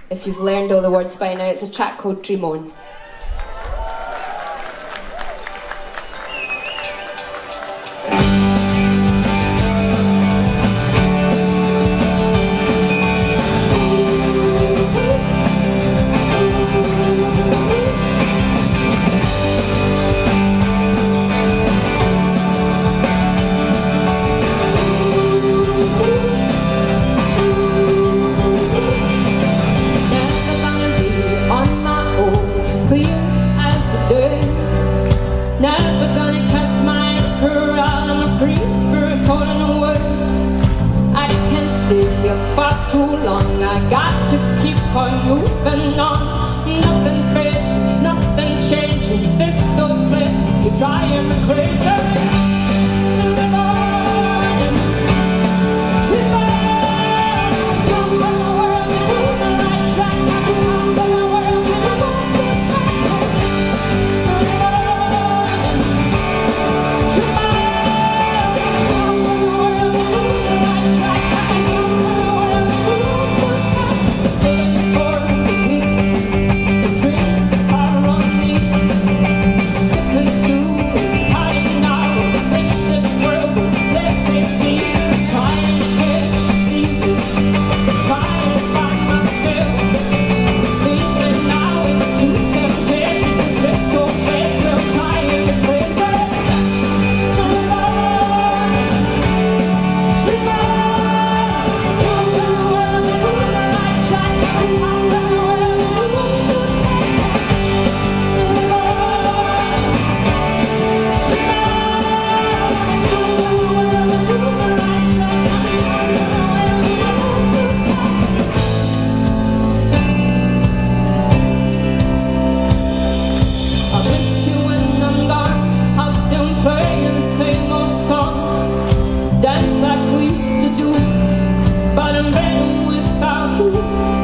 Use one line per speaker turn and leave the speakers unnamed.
if you've learned all the words by now. It's a track called Dream On.
Too long, I got to keep on moving on. Nothing faces, nothing changes this old place. You're driving me crazy. Dance like we used to do, but I'm better without you.